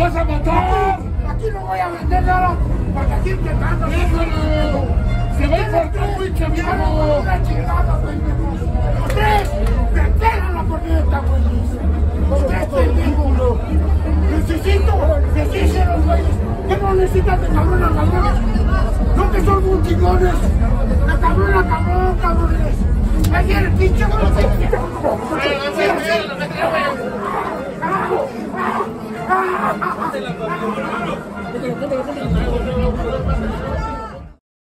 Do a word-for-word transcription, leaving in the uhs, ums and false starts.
vas a matar! Aquí no voy a vender nada, porque aquí te mando. ¡Déjalo! ¡Se va a importar, pinche viejo! Una chingada, pendejo. Ustedes me pegan la corneta, güey. Ustedes, pendejo. Necesito, necesito los güeyes. ¿Qué no necesitan de cabrón a cabrones? No que son muy chingones. De cabrón a cabrón, cabrones. Ayer el pinche güey.